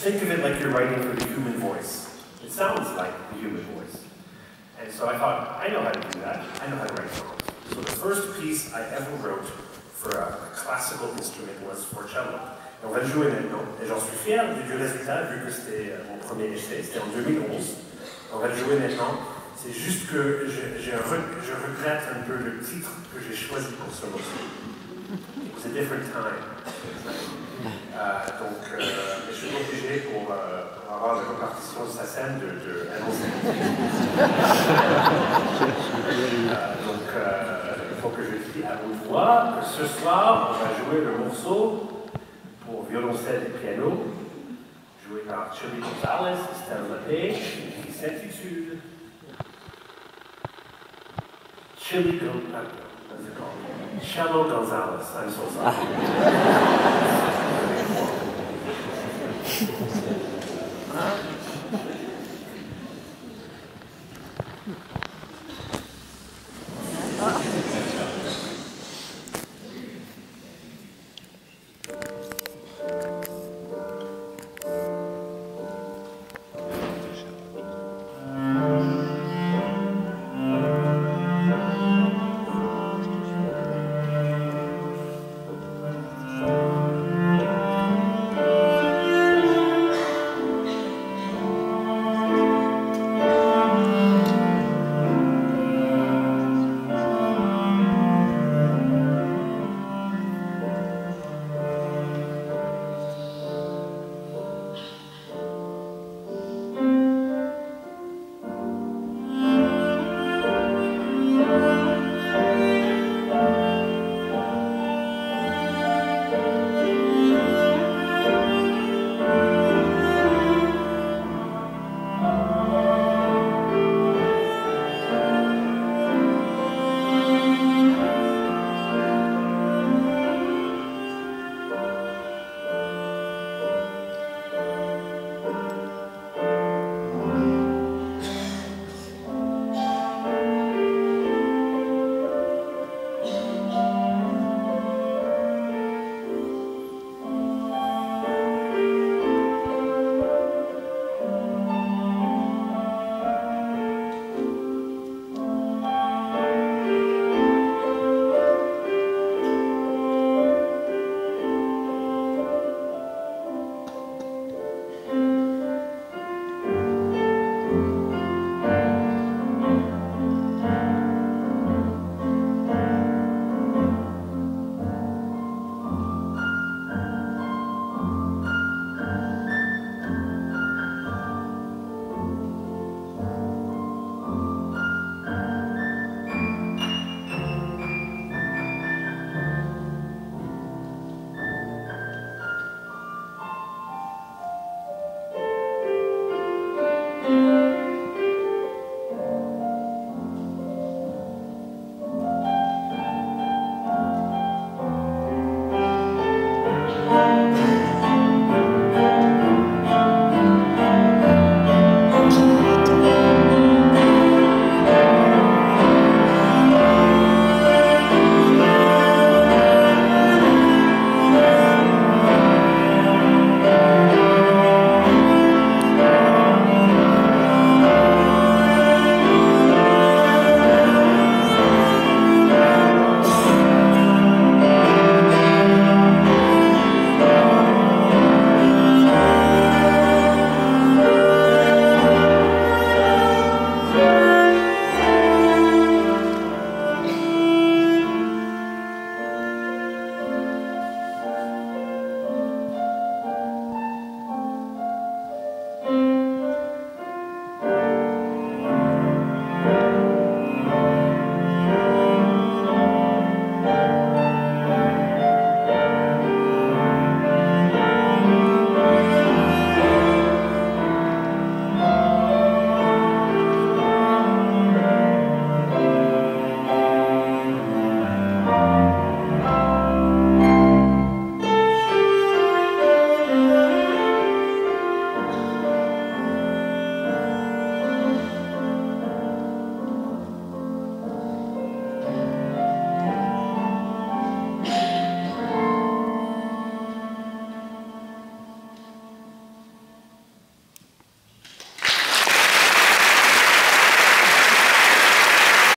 think of it like you're writing for the human voice. It sounds like the human voice. And so I thought, I know how to do that. I know how to write songs. So the first piece I ever wrote for a classical instrument was for cello. Et on va le jouer maintenant. Et j'en suis fier du résultat, vu que c'était mon premier essai, c'était en 2011. On va le jouer maintenant. C'est juste que je regrette un peu le titre que j'ai choisi pour ce morceau. It's a different time. Donc, je suis obligé pour avoir la répartition de sa scène de annoncer. Donc, il faut que je dise à haute voix que ce soir, on va jouer le morceau pour violoncelle et piano, joué par Chili Gonzalez et Stella LePage, qui s'intitule Chili Gonzalez. Cello Gonzalez, I'm so sorry.